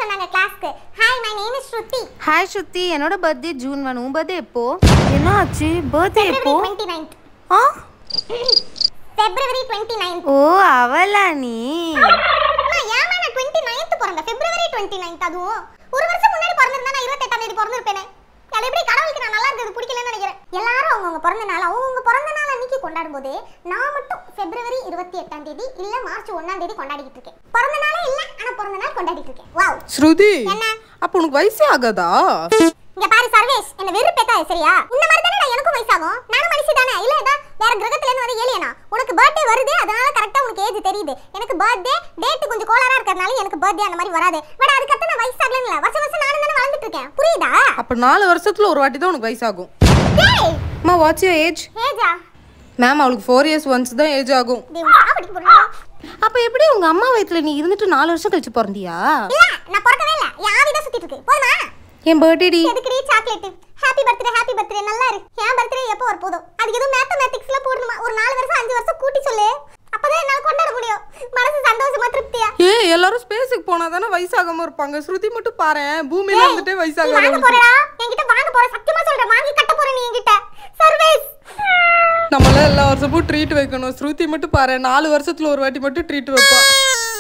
சொன்னாங்க கிளாஸ்க்கு. Hi my name is Shruti. Hi Shruti, என்னோட பர்த்டே ஜூன் 1. உன் பர்த்டே எப்போ? என்ன ஆச்சு? பர்த்டே எப்போ? 29th. ஆ February 29th. ஓ அவளா நீ? ஏமா நான் 29th பிறந்தேன். February 29th. அதுவும் ஒரு வருஷம் முன்னாடி பிறந்திருந்தா நான் 28ஆம் தேதி பிறந்திருப்பேனே. அது எப்படி கடவுளுக்கு நான் நல்லா இருக்கிறது பிடிக்கலன்னு நினைக்கிறேன். எல்லாரும் அவங்க பிறந்த நாள் அவங்க பிறந்த நாள் அன்னைக்கு கொண்டாடும்போது நான் மட்டும் February 28ஆம் தேதி இல்ல மார்ச் 1ஆம் தேதி கொண்டாடிட்டு இருக்கேன். பிறந்த நாளே இல்ல ஆனா பிறந்த நாள் கொண்டாடிட்டு இருக்கேன். வாவ் ஸ்ருதி, என்ன அப்ப உனக்கு வயசே ஆகாதா? இங்க பாரு சர்வேஷ், என்ன வெறுப்பேத்தாத சரியா? இந்த மாதிரி தானே எனக்கும் வயசாகும். நானும் மனுஷி தானே, இல்ல ஏதா வேற கிரகத்துல இருந்து வந்து ஏலியனா? உனக்கு பர்த்டே வருது அதனால கரெக்ட்டா உனக்கு ஏஜ் தெரியுது. எனக்கு பர்த்டே டேட் கொஞ்சம் கோளாரா இருக்கறனால எனக்கு பர்த்டே அந்த மாதிரி வராது. பட் அதுக்கு அப்புறம் நான் வயசாகல இல்ல. வருஷம் நானும் தானே வளர்ந்துட்டு இருக்கேன். புரியுதா? அப்ப 4 வருஷத்துல ஒரு வாட்டி தான் உனக்கு வயசாகும். டேய் அம்மா வாட்ஸ் யுவர் ஏஜ்? ஏஜா மேம் அவளுக்கு 4 years ஒன்ஸ் தான் ஏஜ் ஆகும். டேய் சாப்பிட்டு போறா. அப்ப எப்படி உங்க அம்மா வயித்துல நீ இருந்துட்டு 4 வருஷம் கழிச்சு பிறந்தியா? இல்ல நான் பிறக்கவே இல்ல. என் ஆவி தான் சுத்திட்டு இருக்கு. போதுமா? என் பர்த்டே டி. எதுக்கு சாக்லேட்? ஹேப்பி பர்த்டே நல்லா இருக்கு. என் பர்த்டே எப்போ வர போதோ? அதுக்கு ஏதோ மேத்தமேட்டிக்ஸ்ல போடணுமா? ஒரு 4 வருஷம் 5 வருஷம் கூட்டி சொல்லு. அப்பதான் என்னால கொண்டாட முடியும். மனசு சந்தோஷமா திருப்தியா. எல்லாரும் ஸ்பேஸ்க்கு போனா தானே வயசாகாம இருப்பாங்க. ஸ்ருதி மட்டும் பாறேன் பூமியில இருந்துட்டே வயசாகாம வாங்க போறடா. என்கிட்ட வாங்க போற சத்தியமா சொல்றேன். வாங்கி கட்ட போற நீ என்கிட்ட. சர்வேஸ். நம்மள எல்லா வருஷமும் ட்ரீட் வைக்கணும். ஸ்ருதி மட்டும் பாறேன் 4 வருஷத்துல ஒரு வாட்டி மட்டும் ட்ரீட் வைப்பா.